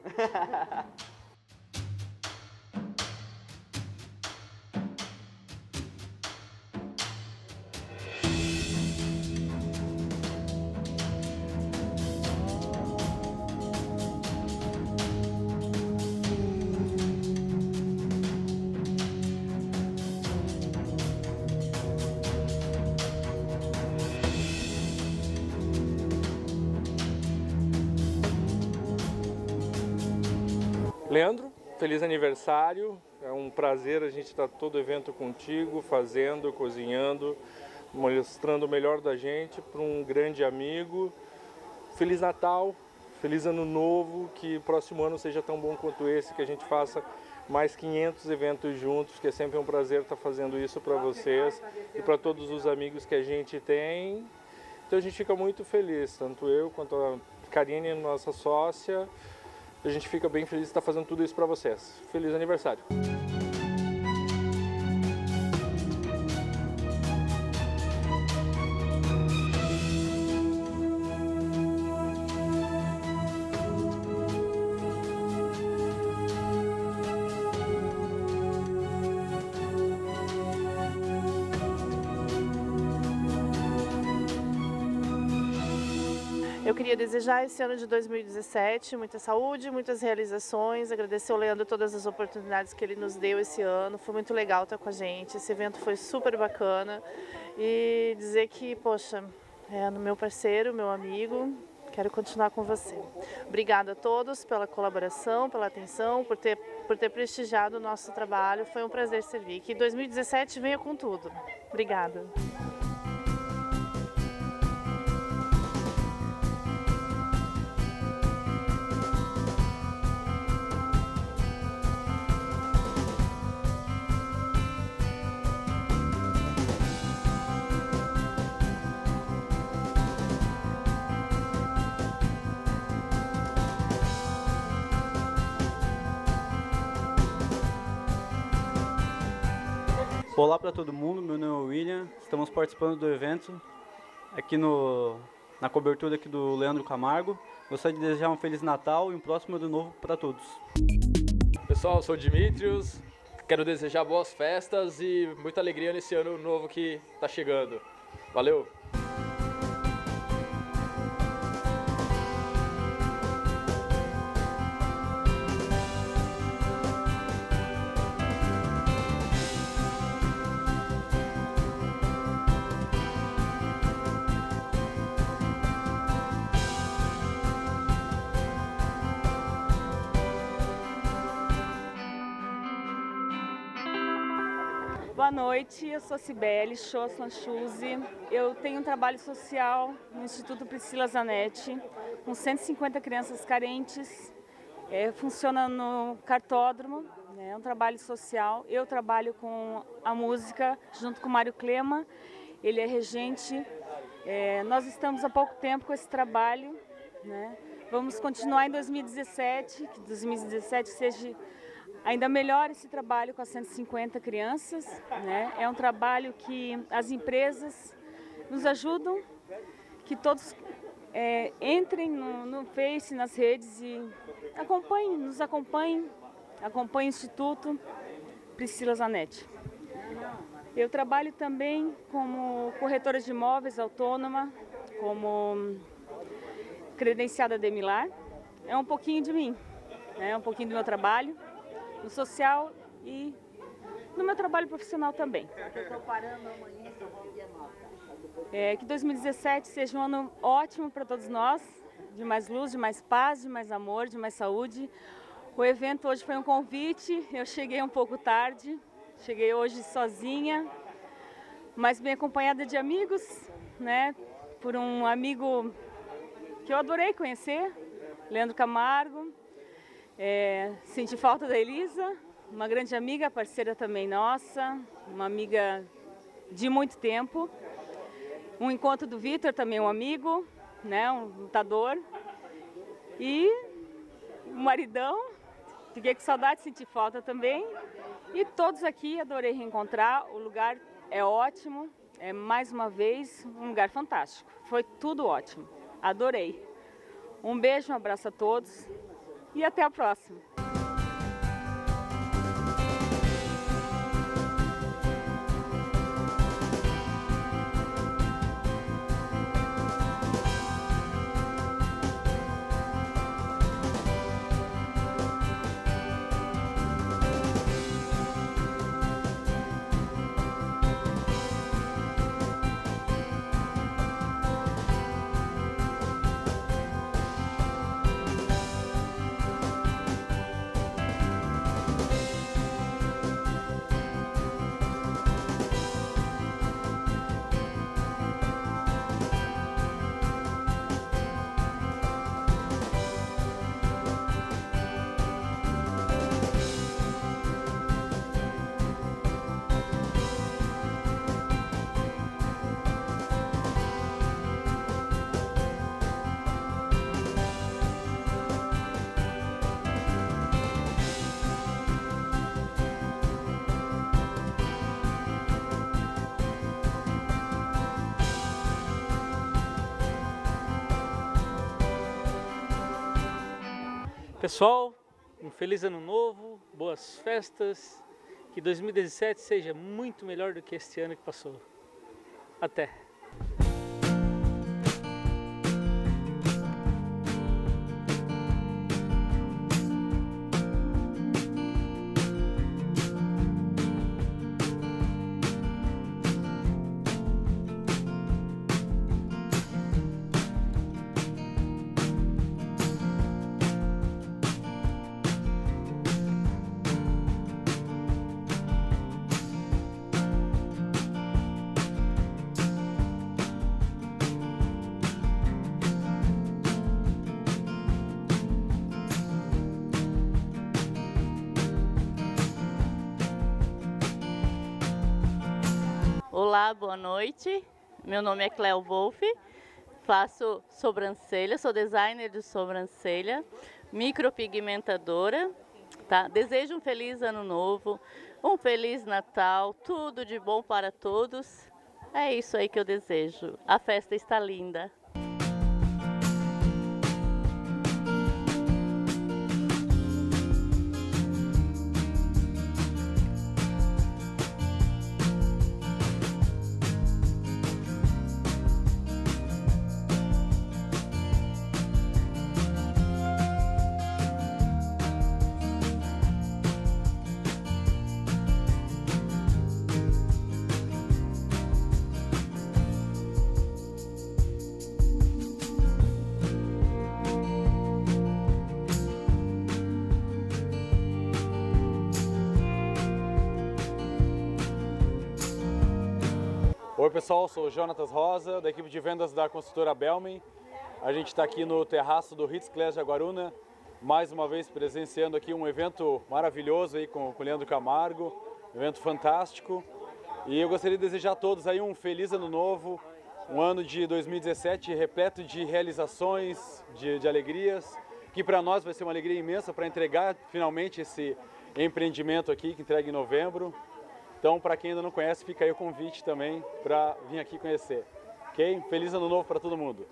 S3: Leandro, feliz aniversário, é um prazer a gente estar todo evento contigo, fazendo, cozinhando, mostrando o melhor da gente para um grande amigo. Feliz Natal, feliz Ano Novo, que o próximo ano seja tão bom quanto esse, que a gente faça mais 500 eventos juntos, que é sempre um prazer estar fazendo isso para vocês e para todos os amigos que a gente tem. Então a gente fica muito feliz, tanto eu quanto a Karine, nossa sócia. A gente fica bem feliz de estar fazendo tudo isso para vocês. Feliz aniversário!
S4: Eu queria desejar esse ano de 2017 muita saúde, muitas realizações, agradecer ao Leandro todas as oportunidades que ele nos deu esse ano, foi muito legal estar com a gente, esse evento foi super bacana e dizer que, poxa, no meu parceiro, meu amigo, quero continuar com você. Obrigada a todos pela colaboração, pela atenção, por ter prestigiado o nosso trabalho, foi um prazer servir. Que 2017 venha com tudo. Obrigada.
S7: Olá para todo mundo, meu nome é William, estamos participando do evento aqui na cobertura aqui do Leandro Camargo. Gostaria de desejar um Feliz Natal e um próximo Ano Novo para todos.
S11: Pessoal, eu sou o Dimitrios, quero desejar boas festas e muita alegria nesse ano novo que está chegando. Valeu!
S25: Boa noite, eu sou Cibele Schossland-Schuse. Eu tenho um trabalho social no Instituto Priscila Zanetti, com 150 crianças carentes. Funciona no cartódromo, né? É um trabalho social. Eu trabalho com a música junto com o Mário Clema, ele é regente. Nós estamos há pouco tempo com esse trabalho, né? Vamos continuar em 2017, que 2017 seja ainda melhor esse trabalho com as 150 crianças, né? É um trabalho que as empresas nos ajudam, que todos entrem no Face, nas redes e nos acompanhem o Instituto Priscila Zanetti. Eu trabalho também como corretora de imóveis autônoma, como credenciada da Emilar. É um pouquinho de mim, né? É um pouquinho do meu trabalho, no social e no meu trabalho profissional também. Que 2017 seja um ano ótimo para todos nós, de mais luz, de mais paz, de mais amor, de mais saúde. O evento hoje foi um convite, eu cheguei um pouco tarde, cheguei hoje sozinha, mas bem acompanhada de amigos, né? Por um amigo que eu adorei conhecer, Leandro Camargo. Senti falta da Elisa, uma grande amiga, parceira também nossa, uma amiga de muito tempo. Um encontro do Vitor, também um amigo, né, um lutador. E o maridão, fiquei com saudade, senti falta também. E todos aqui, adorei reencontrar, o lugar é ótimo, mais uma vez um lugar fantástico. Foi tudo ótimo, adorei. Um beijo, um abraço a todos e até a próxima.
S5: Pessoal, um feliz ano novo, boas festas, que 2017 seja muito melhor do que este ano que passou. Até!
S6: Olá, boa noite. Meu nome é Cleo Wolff, faço sobrancelha, sou designer de sobrancelha, micropigmentadora. Tá? Desejo um feliz ano novo, um feliz Natal, tudo de bom para todos. É isso aí que eu desejo. A festa está linda.
S9: Oi pessoal, sou o Jonatas Rosa, da equipe de vendas da construtora Belmin. A gente está aqui no terraço do Ritz Class Jaguaruna, mais uma vez presenciando aqui um evento maravilhoso aí com o Leandro Camargo, um evento fantástico. E eu gostaria de desejar a todos aí um feliz ano novo, um ano de 2017 repleto de realizações, de alegrias, que para nós vai ser uma alegria imensa para entregar finalmente esse empreendimento aqui, que entrega em novembro. Então, para quem ainda não conhece, fica aí o convite também para vir aqui conhecer. Ok? Feliz ano novo para todo mundo!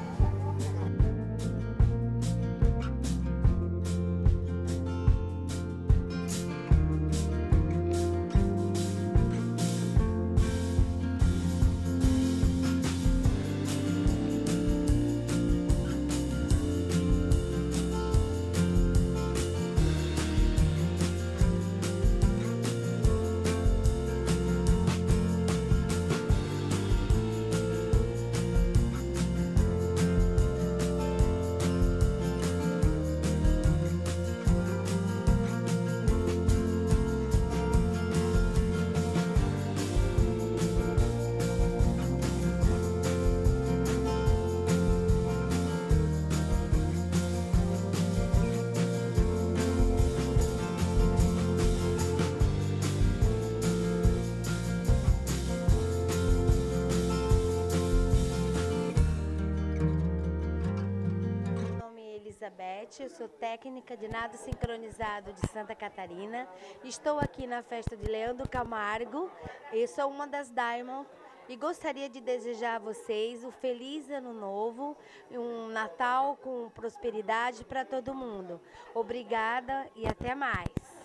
S12: Eu sou técnica de nado sincronizado de Santa Catarina. Estou aqui na festa de Leandro Camargo e sou uma das Diamond e gostaria de desejar a vocês um feliz ano novo, um Natal com prosperidade para todo mundo. Obrigada e até mais.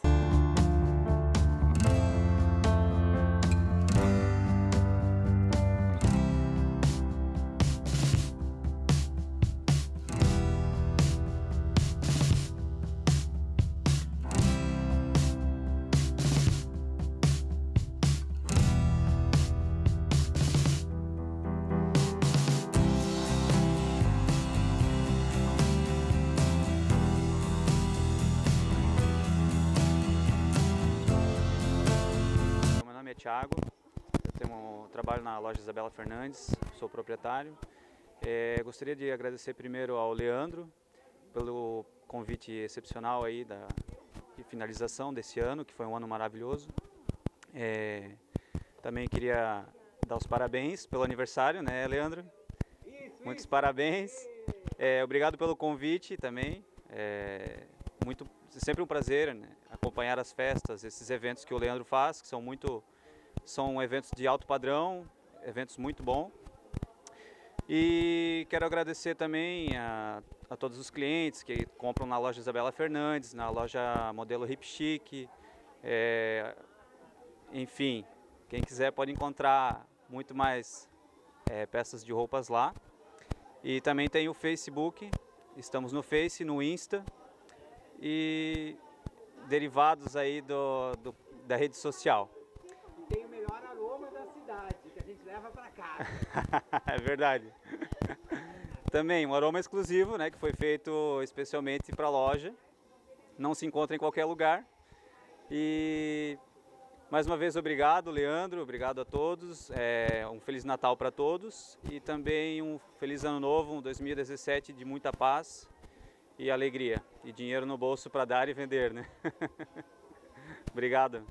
S8: Thiago, eu trabalho na loja Isabela Fernandes, sou proprietário. Gostaria de agradecer primeiro ao Leandro pelo convite excepcional aí de finalização desse ano, que foi um ano maravilhoso. Também queria dar os parabéns pelo aniversário, né, Leandro? Muitos parabéns. Obrigado pelo convite também. Sempre um prazer, né, acompanhar as festas, esses eventos que o Leandro faz, que são eventos de alto padrão, eventos muito bons. E quero agradecer também a todos os clientes que compram na loja Isabela Fernandes, na loja Modelo Hip Chic. Enfim, quem quiser pode encontrar muito mais peças de roupas lá. E também tem o Facebook, estamos no Face, no Insta e derivados aí da rede social.
S10: Tem o melhor aroma da cidade, que a gente leva para casa.
S8: É verdade. Também um aroma exclusivo, né, que foi feito especialmente para a loja. Não se encontra em qualquer lugar. E mais uma vez obrigado, Leandro, obrigado a todos. Um Feliz Natal para todos e também um Feliz Ano Novo, um 2017 de muita paz e alegria. E dinheiro no bolso para dar e vender, né? Obrigado.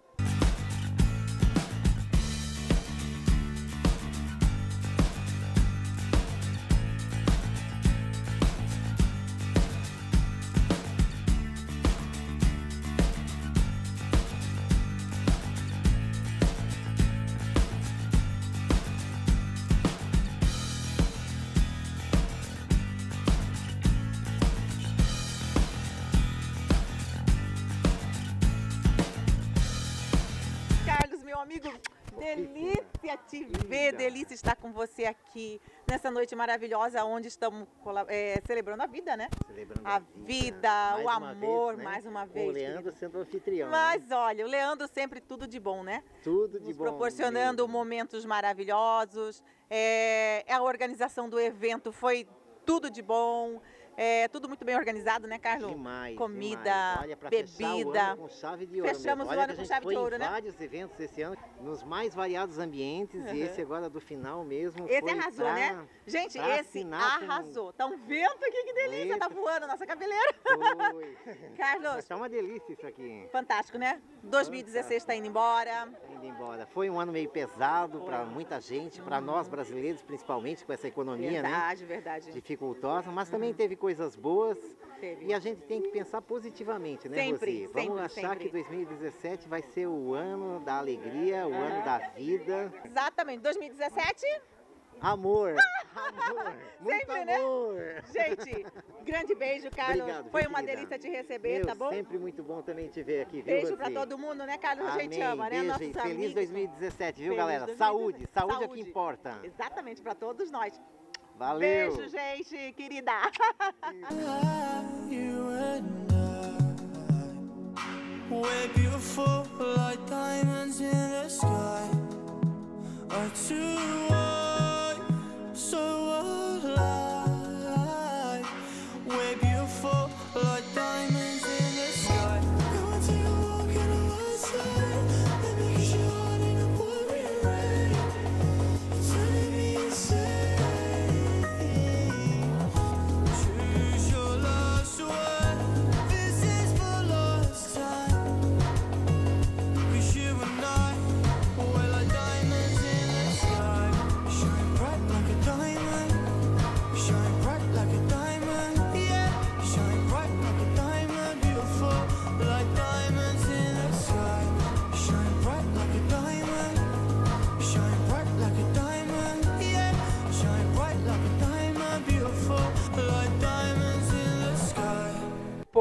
S16: Amigo, delícia te ver, delícia estar com você aqui nessa noite maravilhosa onde estamos celebrando a vida, né?
S13: Celebrando
S16: a vida, o amor,
S13: vez, né?
S16: mais uma vez.
S13: O Leandro sendo anfitrião.
S16: Mas olha, o Leandro sempre tudo de bom, né?
S13: Tudo de
S16: nos
S13: bom.
S16: Proporcionando
S13: mesmo.
S16: Momentos maravilhosos. A organização do evento foi tudo de bom. Tudo muito bem organizado, né, Carlos?
S13: Demais.
S16: Comida,
S13: demais. Olha, pra
S16: bebida.
S13: Fechar o ano com chave de ouro.
S16: Fechamos
S13: mesmo.
S16: o ano com chave de ouro, né?
S13: Vários eventos esse ano, nos mais variados ambientes, e esse agora do final mesmo.
S16: Esse
S13: foi
S16: arrasou, né? Gente, esse arrasou. Tá um vento aqui, que delícia, tá voando a nossa cabeleira.
S13: Foi.
S16: Carlos.
S13: Tá uma delícia isso aqui.
S16: Fantástico, né? 2016 está indo embora.
S13: Indo embora. Foi um ano meio pesado para muita gente, para nós brasileiros, principalmente com essa economia,
S16: verdade,
S13: né?
S16: Verdade.
S13: Dificultosa, mas também teve coisas boas. E a gente tem que pensar positivamente, né,
S16: sempre,
S13: Rosi? Vamos achar que 2017 vai ser o ano da alegria, o ano da vida.
S16: Exatamente. 2017?
S13: Amor. Amor. Muito
S16: sempre,
S13: amor.
S16: Né? Gente, grande beijo, Carlos.
S13: Obrigado,
S16: foi uma
S13: querida.
S16: delícia te receber, tá bom?
S13: Sempre muito bom também te ver aqui, viu,
S16: Beijo pra
S13: Rosi?
S16: todo mundo, né, Carlos?
S13: Amém.
S16: A gente ama, né?
S13: Beijo
S16: Nossos
S13: e feliz
S16: amigos.
S13: 2017, viu,
S16: Feliz
S13: galera?
S16: 2017.
S13: Saúde é o que importa.
S16: Exatamente, pra todos nós.
S13: Valeu.
S16: Beijo, gente, querida.
S1: You and I, we're beautiful like diamonds in the sky. Are too wide, so alive. We're beautiful like diamonds in the sky. Come on, take a walk in the white side. Let me kiss your heart in a pouring rain. Turning me insane. Choose your last word. This is the last time. 'Cause you and I, we're like diamonds in the sky. Shine bright like a diamond.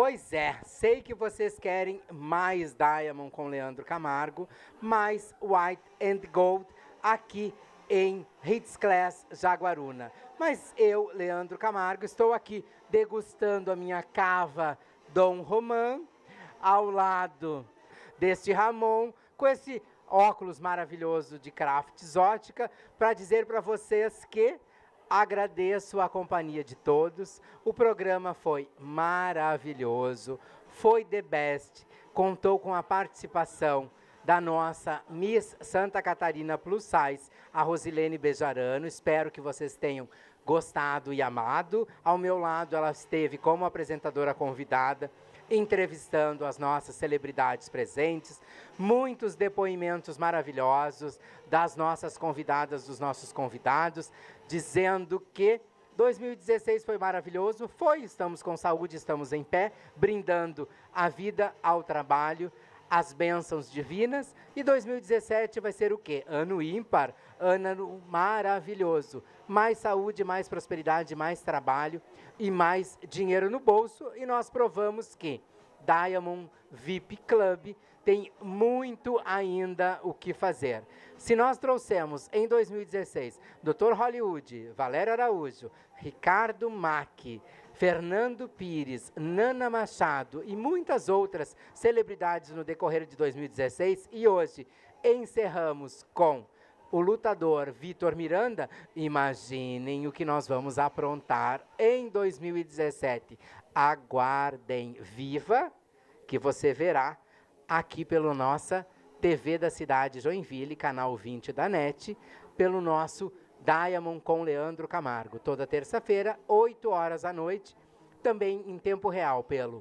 S2: Pois é, sei que vocês querem mais Diamond com Leandro Camargo, mais White and Gold aqui em Hits Class Jaguaruna. Mas eu, Leandro Camargo, estou aqui degustando a minha cava Dom Román, ao lado deste Ramon, com esse óculos maravilhoso de Craft Exótica, para dizer para vocês que agradeço a companhia de todos. O programa foi maravilhoso, foi the best, contou com a participação da nossa Miss Santa Catarina Plus Size, a Rosilene Bejarano. Espero que vocês tenham gostado e amado. Ao meu lado, ela esteve como apresentadora convidada, entrevistando as nossas celebridades presentes, muitos depoimentos maravilhosos das nossas convidadas, dos nossos convidados, dizendo que 2016 foi maravilhoso, estamos com saúde, estamos em pé, brindando a vida ao trabalho, as bênçãos divinas, e 2017 vai ser o quê? Ano ímpar, ano maravilhoso, mais saúde, mais prosperidade, mais trabalho e mais dinheiro no bolso, e nós provamos que Diamond VIP Club tem muito ainda o que fazer. Se nós trouxemos em 2016 Dr. Hollywood, Valério Araújo, Ricardo Mack, Fernando Pires, Nana Machado e muitas outras celebridades no decorrer de 2016, e hoje encerramos com o lutador Vitor Miranda, imaginem o que nós vamos aprontar em 2017. Aguardem, viva, que você verá aqui pela nossa TV da cidade Joinville, canal 20 da NET, pelo nosso Diamond com Leandro Camargo, toda terça-feira, 8 horas da noite, também em tempo real pelo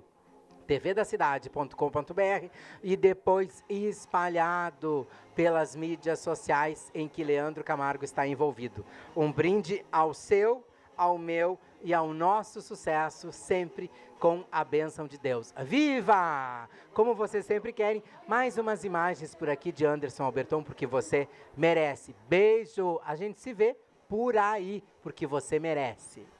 S2: tvdacidade.com.br e depois espalhado pelas mídias sociais em que Leandro Camargo está envolvido. Um brinde ao seu, ao meu e ao nosso sucesso, sempre com a bênção de Deus. Viva! Como vocês sempre querem, mais umas imagens por aqui de Anderson Alberton, porque você merece. Beijo! A gente se vê por aí, porque você merece.